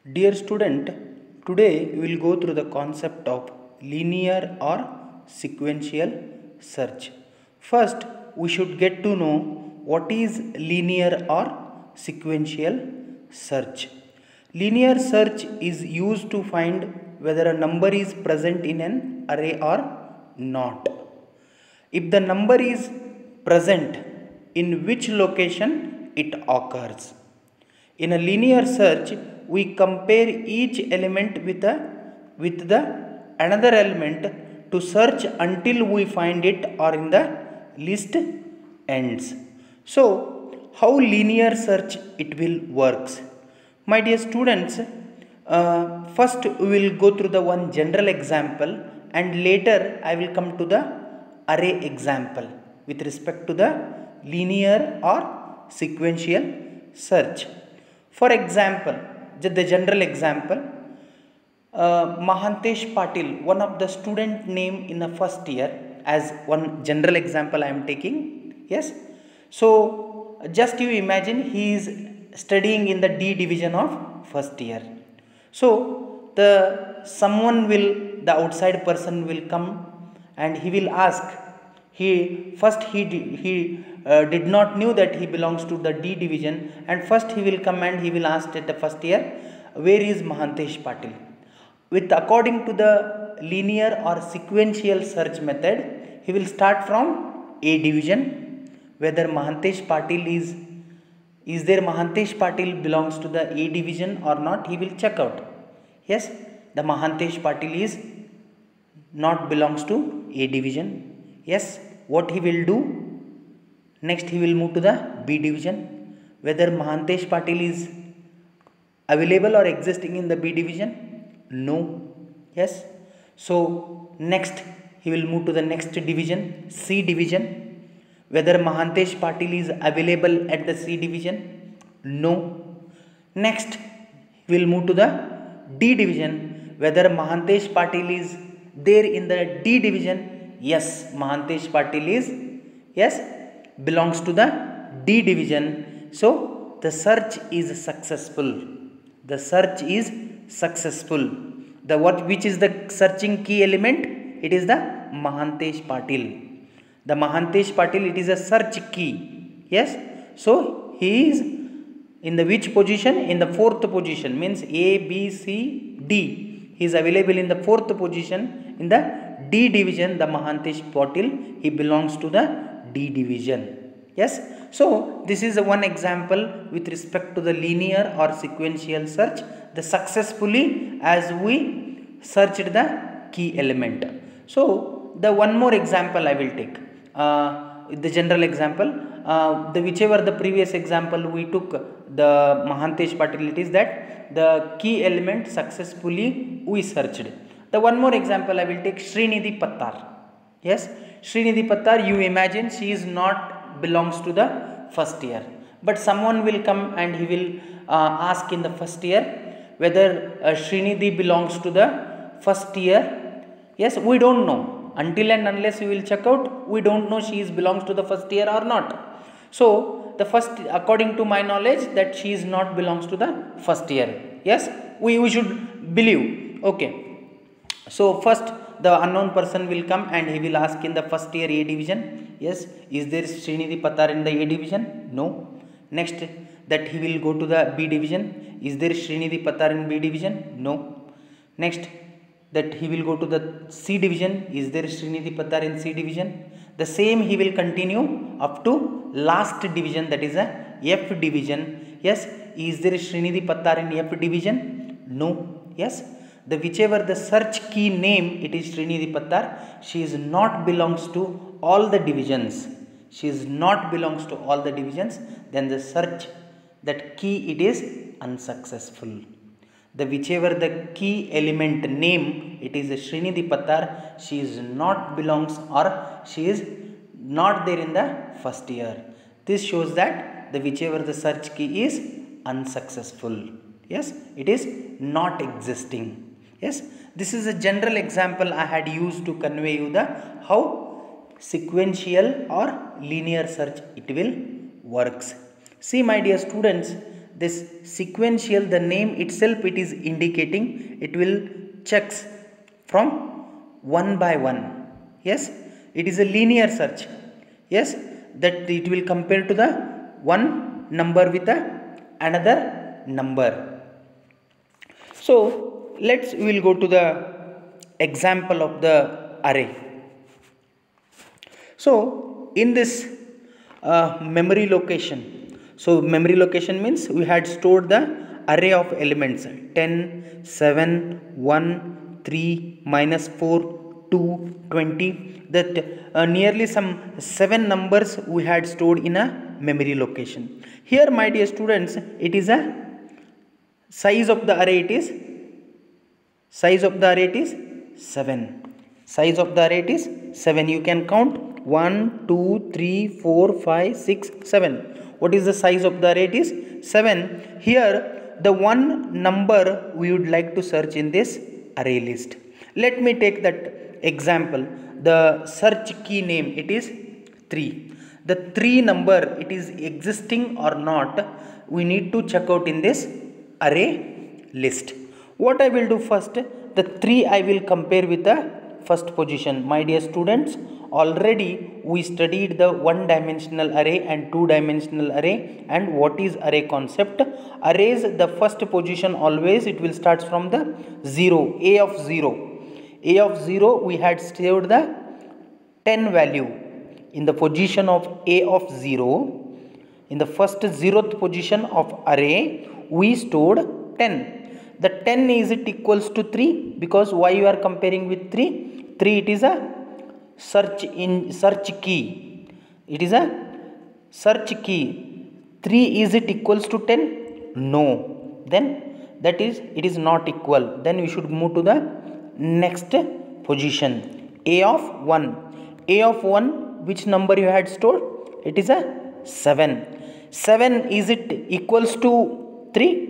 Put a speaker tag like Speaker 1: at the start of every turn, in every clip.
Speaker 1: Dear student, today we will go through the concept of linear or sequential search. First, we should get to know what is linear or sequential search. Linear search is used to find whether a number is present in an array or not. If the number is present, in which location it occurs. In a linear search, we compare each element with the another element to search until we find it or in the list ends. So, how linear search it will works? My dear students, first we will go through the one general example and later I will come to the array example with respect to the linear or sequential search. For example, the general example, Mahantesh Patil, one of the student name in the first year, as one general example I am taking. Yes. So, just you imagine he is studying in the D division of first year. So, the outside person will come and he will ask. He did not knew that he belongs to the D division, and first he will come and he will ask at the first year, where is Mahantesh Patil? With according to the linear or sequential search method, he will start from A division, whether Mahantesh Patil is there Mahantesh Patil belongs to the A division or not, he will check out. Yes, the Mahantesh Patil is not belongs to A division. Yes, what he will do? Next he will move to the B division. Whether Mahantesh Patil is available or existing in the B division? No. Yes. So, next he will move to the next division, C division. Whether Mahantesh Patil is available at the C division? No. Next he will move to the D division. Whether Mahantesh Patil is there in the D division? Yes, Mahantesh Patil belongs to the D division. So, the search is successful. The search is successful. Which is the searching key element? It is the Mahantesh Patil. The Mahantesh Patil, it is a search key. Yes. So, he is in the which position? In the fourth position, means A, B, C, D. He is available in the fourth position in the D division. The Mahantesh Patil, he belongs to the D division. Yes. So, this is one example with respect to the linear or sequential search. The successfully as we searched the key element. So, the one more example I will take. The general example, whichever the previous example we took, the Mahantesh Patil, it is that the key element successfully we searched. The one more example I will take, Srinidhi Pattar. Yes, Srinidhi Pattar, you imagine she is not belongs to the first year, but someone will come and he will ask in the first year whether Srinidhi belongs to the first year. Yes, we don't know. Until and unless we will check out, we don't know she belongs to the first year or not. So, the first, according to my knowledge, that she is not belongs to the first year. Yes, we should believe. Okay. So, first the unknown person will come and he will ask in the first year A division. Yes, is there Srinidhi Pattar in the A division? No. Next, that he will go to the B division. Is there Srinidhi Pattar in B division? No. Next, that he will go to the C division. Is there Srinidhi Pattar in C division? The same he will continue up to last division, that is a F division. Yes, is there Srinidhi Pattar in F division? No. Yes, whichever the search key name, it is Srinidhi Pattar. She is not belongs to all the divisions. She is not belongs to all the divisions. Then the search, that key, it is unsuccessful. Whichever the key element name, it is Srinidhi Pattar. She is not belongs or she is not there in the first year. This shows that whichever the search key is unsuccessful. Yes, it is not existing. Yes, this is a general example I had used to convey you the how sequential or linear search it will works. See, my dear students, this sequential, the name itself it is indicating, it will checks from one by one. Yes, it is a linear search. Yes, that it will compare to the one number with another number. So we will go to the example of the array. So in this memory location, so memory location means we had stored the array of elements 10, 7, 1, 3, -4, 2, 20, that nearly some 7 numbers we had stored in a memory location. Here, my dear students, it is a size of the array, it is 7. Size of the array it is 7. You can count 1, 2, 3, 4, 5, 6, 7. What is the size of the array? It is 7. Here the one number we would like to search in this array list. Let me take that example. The search key name, it is 3. The 3 number, it is existing or not, we need to check out in this array list. What I will do first, the 3 I will compare with the first position. My dear students, already we studied the one dimensional array and two dimensional array, and what is array concept. Arrays, the first position always it will start from the 0, a of 0. A of 0 we had stored the 10 value. In the position of a of 0, in the first 0th position of array, we stored 10. The 10 is it equals to 3, because why you are comparing with 3? 3 it is a search key. It is a search key. 3 is it equals to 10? No. Then that is it is not equal. Then we should move to the next position. A of 1. A of 1, which number you had stored? It is a 7. 7 is it equals to 3?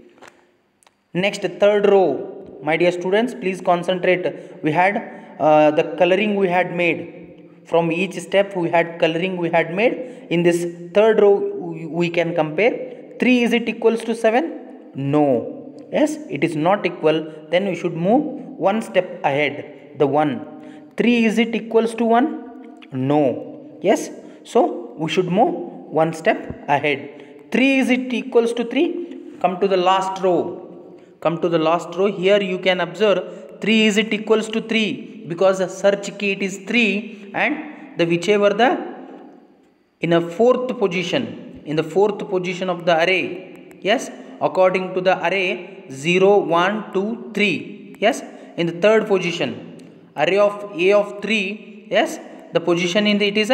Speaker 1: Next, third row. My dear students, please concentrate. We had the coloring we had made. From each step we had coloring we had made. In this third row we can compare. 3 is it equals to 7? No. Yes, it is not equal. Then we should move one step ahead. The 1. 3 is it equals to 1? No. Yes. So we should move one step ahead. 3 is it equals to 3? Come to the last row. Come to the last row. Here you can observe 3 is it equals to 3, because the search key it is 3, and the whichever the in a fourth position, in the fourth position of the array. Yes, according to the array 0, 1, 2, 3. Yes, in the third position, array of a of 3. Yes, the position in it is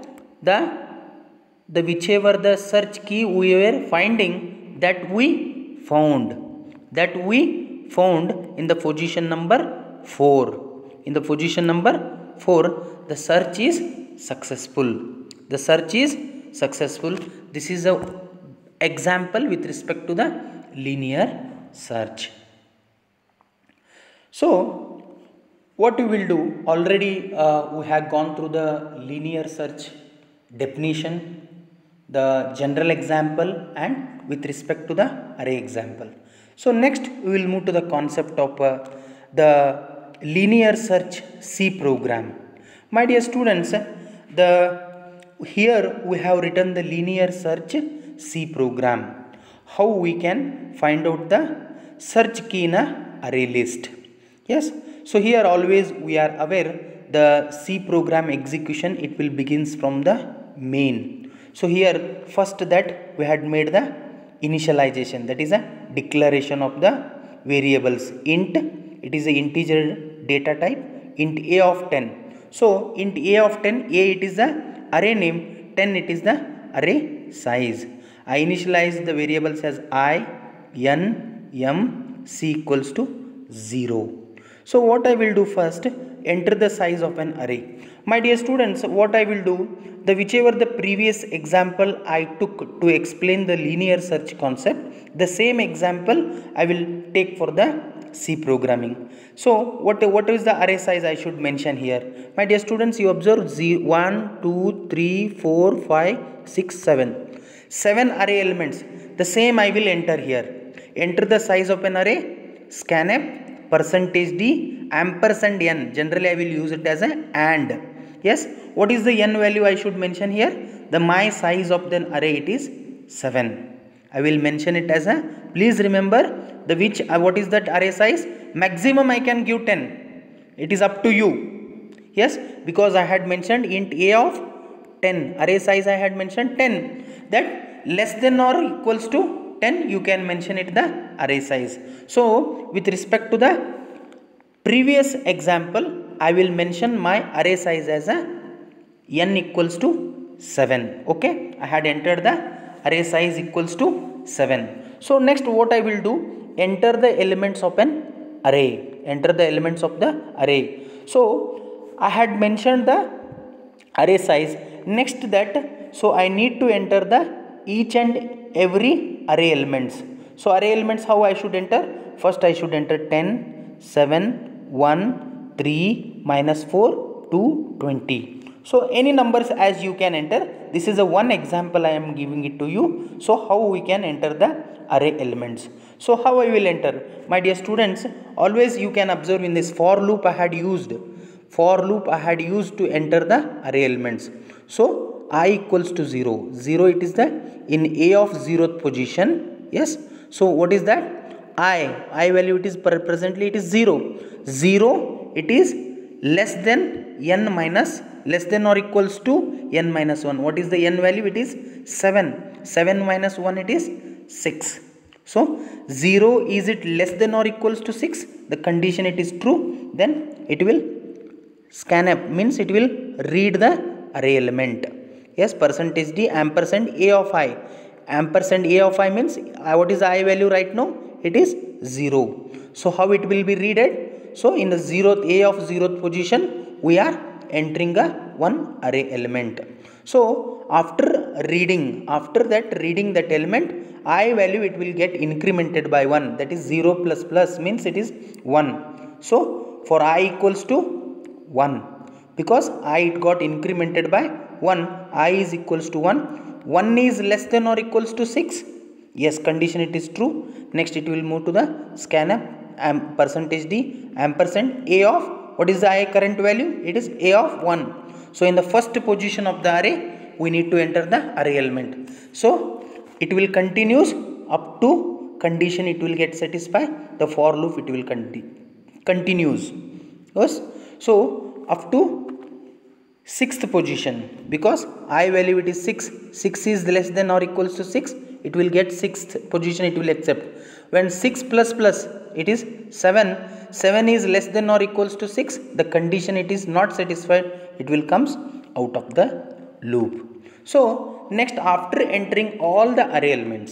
Speaker 1: the whichever the search key we were finding, that we found in the position number 4. In the position number 4, the search is successful. The search is successful. This is a example with respect to the linear search. So what we will do, already we have gone through the linear search definition, the general example, and with respect to the array example. So next we will move to the concept of the linear search C program. My dear students, here we have written the linear search C program. How we can find out the search key in a array list. Yes. So here always we are aware the C program execution, it will begins from the main. So here first that we had made the initialization, that is a declaration of the variables. Int, it is a integer data type, int a of 10. So int a of 10, a it is the array name, 10 it is the array size. I initialize the variables as I, n, m, c equals to 0. So what I will do first, enter the size of an array. My dear students, what I will do, the whichever the previous example I took to explain the linear search concept, the same example I will take for the C programming. So what is the array size I should mention here? My dear students, you observe 1, 2, 3, 4, 5, 6, 7. 7 array elements. The same I will enter here. Enter the size of an array, scanf percentage d ampersand n. Generally I will use it as a and. Yes, what is the n value I should mention here? The my size of the array, it is 7. I will mention it as a, please remember the which what is that array size? Maximum I can give 10. It is up to you. Yes, because I had mentioned int a of 10. Array size I had mentioned 10. That less than or equals to 10, you can mention it the array size. So with respect to the previous example, I will mention my array size as a n equals to 7. Okay, I had entered the array size equals to 7. So next what I will do, enter the elements of an array. Enter the elements of the array. So I had mentioned the array size. Next that, so I need to enter the each and every array elements. So array elements, how I should enter? First I should enter 10, 7, 1, 3, minus 4, 2, 20. So any numbers as you can enter. This is a one example I am giving it to you. So how we can enter the array elements. So how I will enter? My dear students, always you can observe in this for loop I had used. For loop I had used to enter the array elements. So I equals to 0. 0 it is the in a of 0th position. Yes. So what is that? I value it is presently it is 0. 0 it is less than n minus, less than or equals to n minus 1. What is the n value? It is 7. 7 minus 1 it is 6. So 0 is it less than or equals to 6? The condition it is true. Then it will scanf, means it will read the array element. Yes, percentage d ampersand a of I. Ampersand a of I means what is the I value right now? It is 0. So how it will be readed? So in the zeroth a of 0th position we are entering a one array element. So after reading that element, I value it will get incremented by 1. That is 0 plus plus means it is 1. So for I equals to 1, because I it got incremented by 1, I is equals to 1. 1 is less than or equals to 6. Yes, condition it is true. Next it will move to the scanf percentage d ampersand a of, what is the I current value? It is a of 1. So in the first position of the array we need to enter the array element. So it will continues up to condition it will get satisfied. The for loop it will continues. Yes. So up to 6th position, because I value it is 6. 6 is less than or equals to 6. It will get 6th position it will accept. When 6 plus plus it is 7. 7 is less than or equals to 6. The condition it is not satisfied. It will comes out of the loop. So next, after entering all the array elements,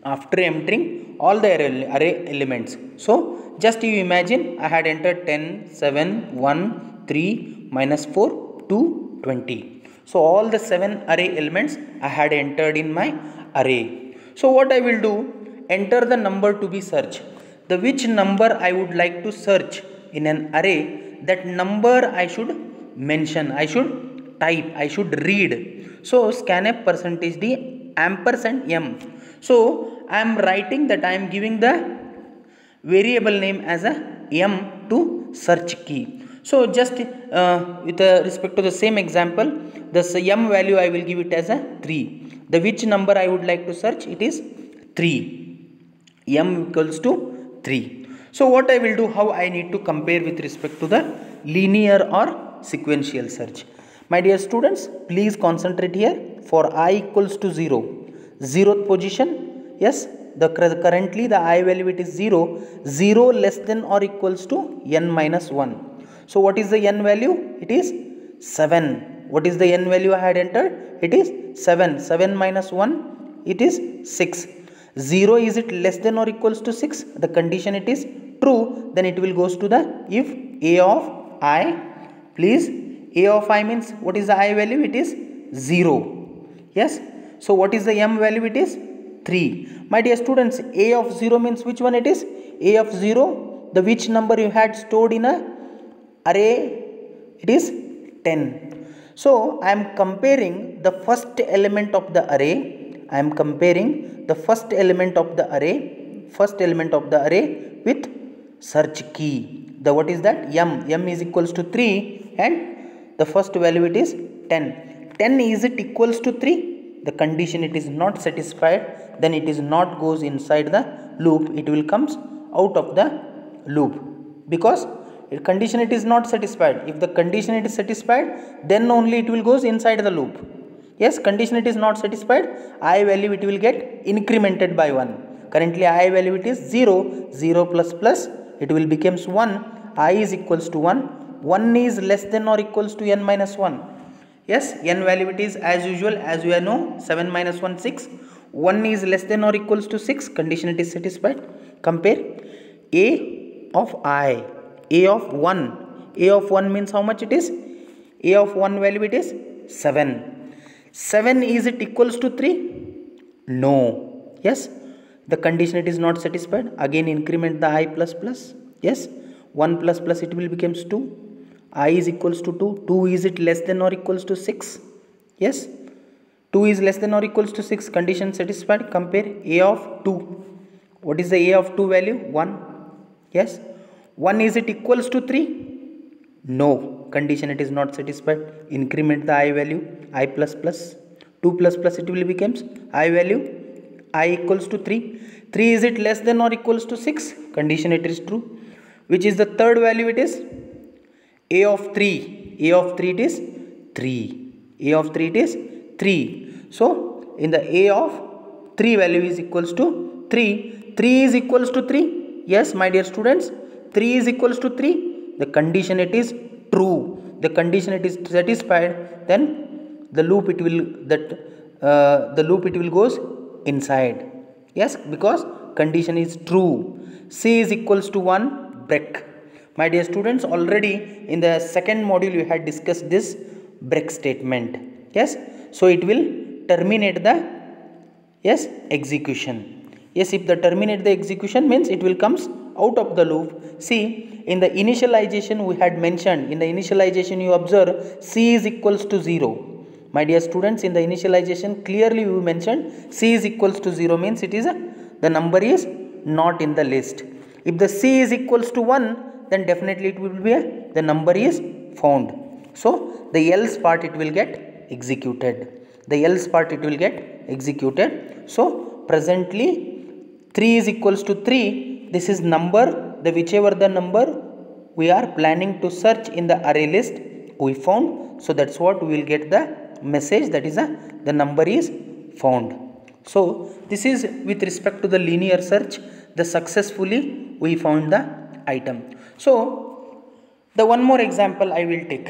Speaker 1: so just you imagine I had entered 10, 7, 1, 3, minus 4, 2, 20. So all the 7 array elements I had entered in my array. So what I will do, enter the number to be searched. The which number I would like to search in an array, that number I should mention, I should type, I should read. So scanf percentage d ampersand m. So I am writing that I am giving the variable name as a m to search key. So just with respect to the same example, the m value I will give it as a 3. The which number I would like to search, it is 3. M equals to 3. So what I will do, how I need to compare with respect to the linear or sequential search. My dear students, please concentrate here. For I equals to 0, 0th position, yes, currently the I value it is 0. 0 less than or equals to n minus 1. So what is the n value? It is 7. What is the n value I had entered? It is 7. 7 minus 1, it is 6. 0 is it less than or equals to 6? The condition it is true. Then it will goes to the if a of I, please, a of I means what is the I value? It is 0. Yes. So what is the m value? It is 3. My dear students, a of 0 means which one it is? A of 0, the which number you had stored in a array? It is 10. So I am comparing the first element of the array. I am comparing the first element of the array with search key. The what is that? M is equals to 3 and the first value it is 10. 10 is it equals to 3? The condition it is not satisfied, then it is not goes inside the loop, it will comes out of the loop, because condition it is not satisfied. If the condition it is satisfied, then only it will goes inside the loop. Yes, condition it is not satisfied, I value it will get incremented by 1. Currently I value it is 0, 0 plus plus it will becomes 1, I is equals to 1, 1 is less than or equals to n minus 1. Yes, n value it is as usual, as we know, 7 minus 1 6, 1 is less than or equals to 6, condition it is satisfied. Compare a of I, a of 1, a of 1 means how much it is? A of 1 value it is 7. 7 is it equals to 3? No. Yes, the condition it is not satisfied, again increment the I plus plus. Yes, 1 plus plus it will becomes 2, I is equals to 2, 2 is it less than or equals to 6? Yes, 2 is less than or equals to 6, condition satisfied. Compare a of 2, what is the a of 2 value? 1. Yes, 1 is it equals to 3? No, condition it is not satisfied, increment the I value, I plus plus, 2 plus plus it will becomes I value, I equals to 3. 3 is it less than or equals to 6? Condition it is true. Which is the third value? It is a of 3. A of 3 it is 3. A of 3 it is 3. So in the a of 3 value is equals to 3. 3 is equals to 3. Yes, my dear students, 3 is equals to 3. The condition it is true. The condition it is satisfied. Then the loop it will goes inside. Yes, because condition is true. C is equals to 1, break. My dear students, already in the second module you had discussed this break statement. Yes, so it will terminate the execution. Yes, if the terminate the execution means it will comes out of the loop. See, in the initialization we had mentioned, in the initialization you observe C is equals to 0. My dear students, in the initialization clearly we mentioned C is equals to 0 means it is the number is not in the list. If the C is equals to 1, then definitely it will be the number is found. So the else part it will get executed. The else part it will get executed. So presently 3 is equals to 3. This is number, the whichever the number we are planning to search in the array list we found. So that's what we will get the message, that is the number is found. So this is with respect to the linear search, the successfully we found the item. So the one more example I will take.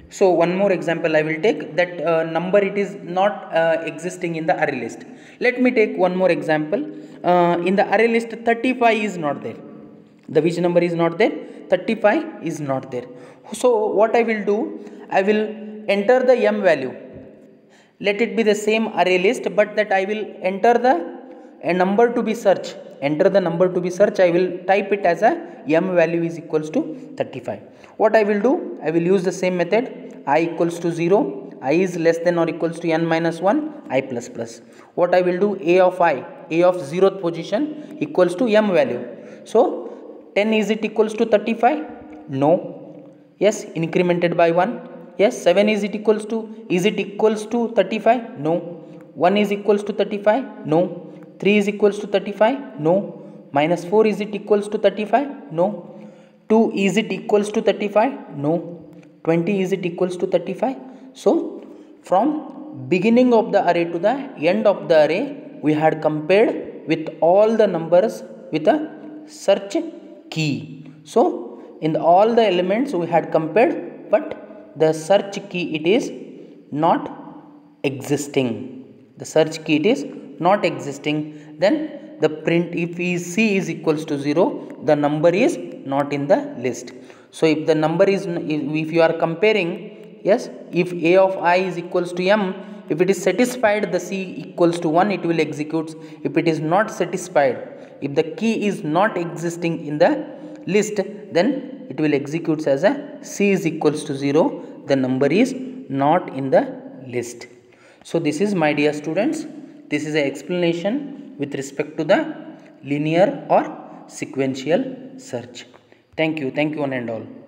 Speaker 1: That number it is not existing in the array list. Let me take one more example. In the array list 35 is not there. The which number is not there? 35 is not there. So what I will do, I will enter the m value. Let it be the same array list, but that I will enter a number to be searched. Enter the number to be searched, I will type it as a m value is equals to 35. What I will do, I will use the same method, I equals to 0, I is less than or equals to n minus 1, I plus plus. What I will do, a of 0th position equals to m value. So 10 is it equals to 35? No. Yes, incremented by 1. Yes, 7 is it equals to 35? No. 1 is equals to 35? No. 3 is equals to 35? No. Minus 4 is it equals to 35? No. 2 is it equals to 35? No. 20 is it equals to 35? So from beginning of the array to the end of the array, we had compared with all the numbers with a search key. So in all the elements we had compared, but the search key it is not existing. The search key it is not existing. Then the print, if C is equals to 0, the number is not in the list. So if the number is, if you are comparing, yes, if a of I is equals to m, if it is satisfied the C equals to 1, it will execute. If it is not satisfied, if the key is not existing in the list, then it will execute as a C is equals to 0, the number is not in the list. So this is, my dear students, This is an explanation with respect to the linear or sequential search. Thank you one and all.